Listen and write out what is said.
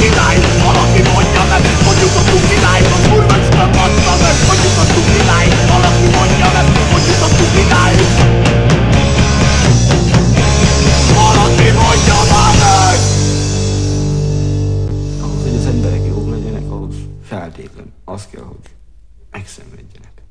király, valaki mondja meg, hogy jutottunk idáig, az Urvacskán adta meg, hogy jutottunk idáig, valaki mondja meg, hogy jutottunk idáig. Valaki mondja már meg! Ahhoz, hogy az emberek jók legyenek, ahhoz feltétlen az kell, hogy megszenvedjenek.